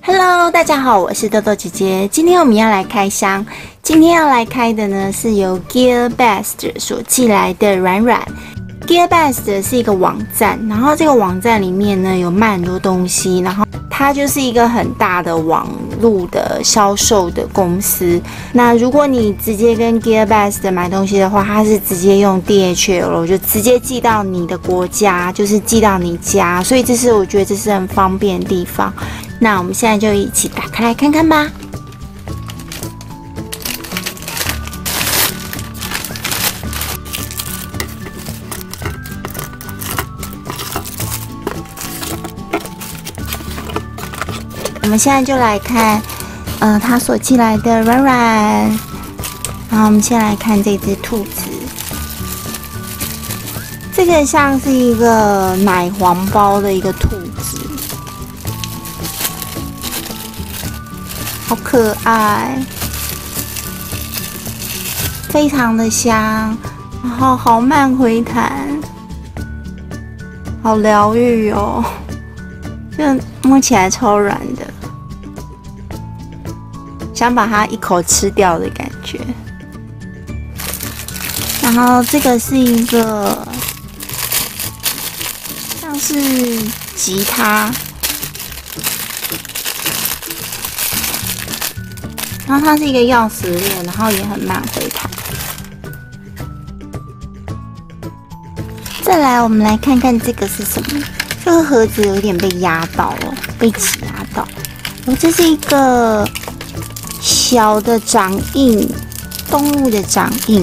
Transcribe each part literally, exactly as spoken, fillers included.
Hello， 大家好，我是豆豆姐姐。今天我们要来开箱，今天要来开的呢是由 Gearbest 所寄来的软软。Gearbest 是一个网站，然后这个网站里面呢有卖很多东西，然后它就是一个很大的网络的销售的公司。那如果你直接跟 Gearbest 买东西的话，它是直接用 D H L 就直接寄到你的国家，就是寄到你家，所以这是我觉得这是很方便的地方。那我们现在就一起打开来看看吧。我们现在就来看，呃，他所寄来的软软。然后我们先来看这只兔子，这个像是一个奶黄包的一个兔子。好可爱，非常的香，然后好慢回弹，好疗愈哦，就摸起来超软的，想把它一口吃掉的感觉。然后这个是一个像是吉他。然后它是一个钥匙链，然后也很慢回弹。再来，我们来看看这个是什么？这个盒子有一点被压到了，被挤压到。哦，这是一个小的掌印，动物的掌印。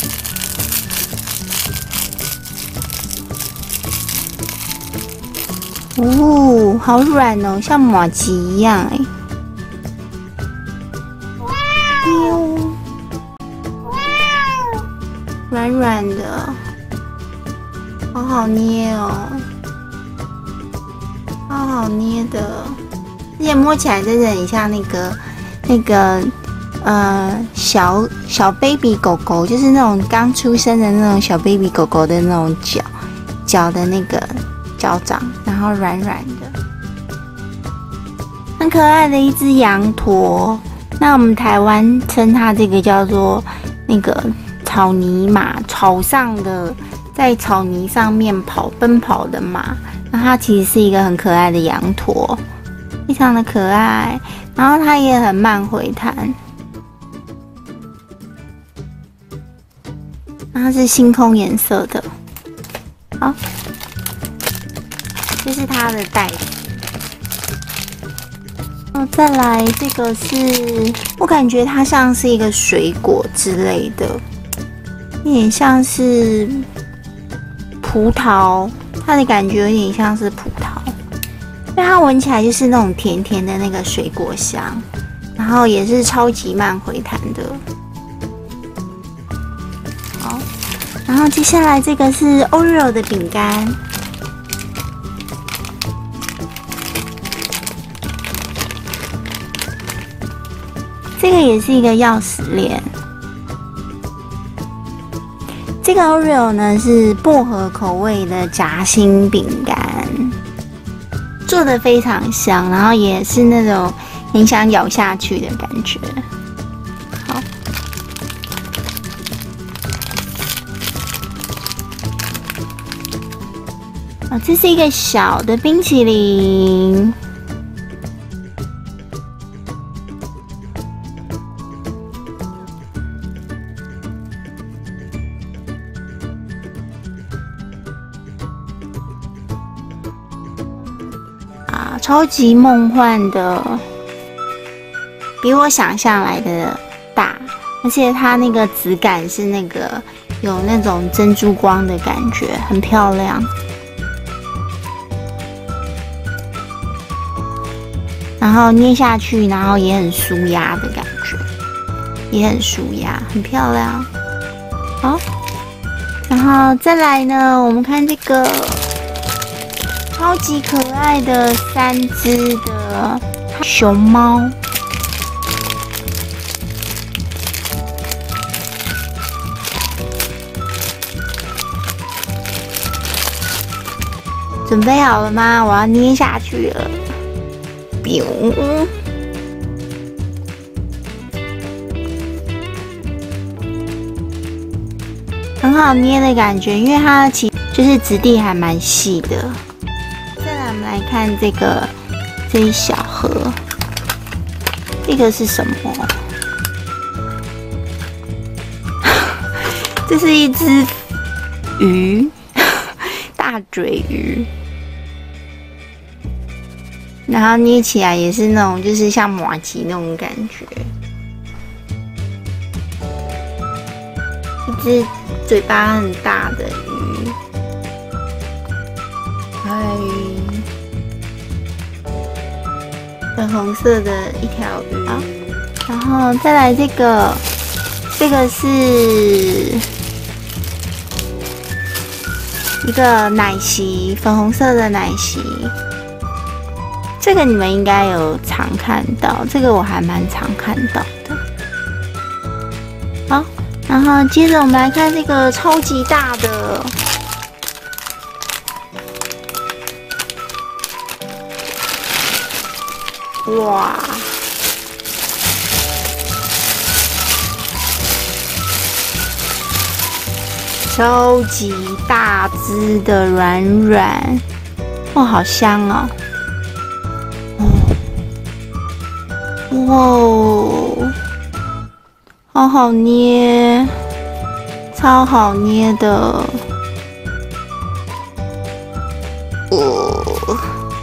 哦，好软哦，像麻糬一样哎。软软的，好好捏哦，好好捏的，而且摸起来真的很像那个那个呃小小 baby 狗狗，就是那种刚出生的那种小 baby 狗狗的那种脚脚的那个脚掌，然后软软的，很可爱的一只羊驼。那我们台湾称它这个叫做那个草泥马，草上的在草泥上面跑奔跑的马。那它其实是一个很可爱的羊驼，非常的可爱，然后它也很慢回弹。它是星空颜色的。好，这是它的袋子。再来，这个是我感觉它像是一个水果之类的，有点像是葡萄，它的感觉有点像是葡萄，因为它闻起来就是那种甜甜的那个水果香，然后也是超级慢回弹的。好，然后接下来这个是 Oreo 的饼干。这个也是一个钥匙链。这个 Oreo 呢是薄荷口味的夹心饼干，做的非常香，然后也是那种很想咬下去的感觉。好，啊，这是一个小的冰淇淋。超级梦幻的，比我想象来的大，而且它那个质感是那个有那种珍珠光的感觉，很漂亮。然后捏下去，然后也很舒压的感觉，也很舒压，很漂亮。好，然后再来呢，我们看这个。超级可爱的三只的熊猫，准备好了吗？我要捏下去了。 biu。很好捏的感觉，因为它其实就是质地还蛮细的。再来，我们来看这个这一小盒，这个是什么？这是一只鱼，大嘴鱼，然后捏起来也是那种，就是像麻糬那种感觉。一只嘴巴很大的鱼，嗨，粉红色的一条鱼，好，然后再来这个，这个是一个奶昔，粉红色的奶昔，这个你们应该有常看到，这个我还蛮常看到的。好。然后接着我们来看这个超级大的，哇！超级大只的软软，哇，好香哦！哇哦！好好捏，超好捏的。哦，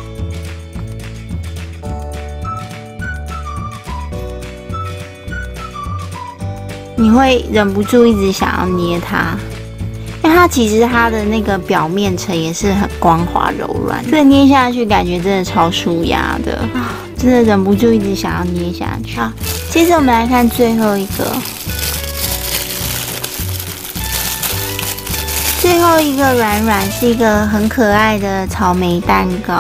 你会忍不住一直想要捏它，因为它其实它的那个表面层也是很光滑柔软，这个捏下去感觉真的超舒压的啊，真的忍不住一直想要捏下去。好，接着我们来看最后一个，最后一个软软是一个很可爱的草莓蛋糕，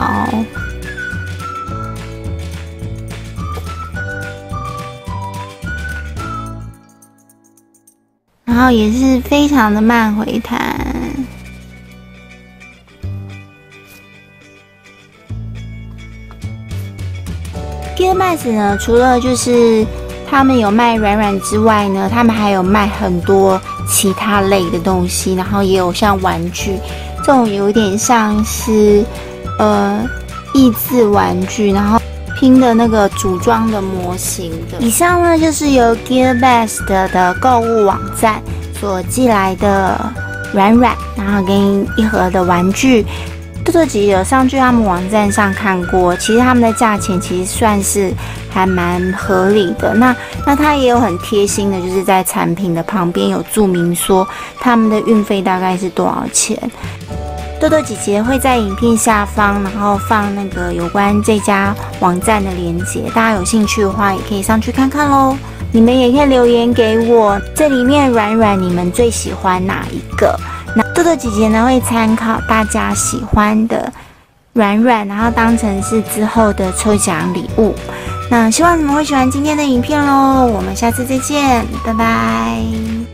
然后也是非常的慢回弹。Gearbest 呢，除了就是他们有卖软软之外呢，他们还有卖很多其他类的东西，然后也有像玩具，这种有点像是呃益智玩具，然后拼的那个组装的模型的。以上呢就是由 Gearbest 的购物网站所寄来的软软，然后跟一盒的玩具。豆豆姐姐有上去他们网站上看过，其实他们的价钱其实算是还蛮合理的。那那它也有很贴心的，就是在产品的旁边有注明说他们的运费大概是多少钱。豆豆姐姐会在影片下方，然后放那个有关这家网站的链接，大家有兴趣的话也可以上去看看咯。你们也可以留言给我，这里面软软你们最喜欢哪一个？那豆豆姐姐呢会参考大家喜欢的软软，然后当成是之后的抽奖礼物。那希望你们会喜欢今天的影片咯，我们下次再见，拜拜。